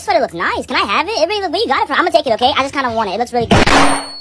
this sweater looks nice. Can I have it? It really look, where you got it from? I'm gonna take it, okay? I just kind of want it. It looks really good.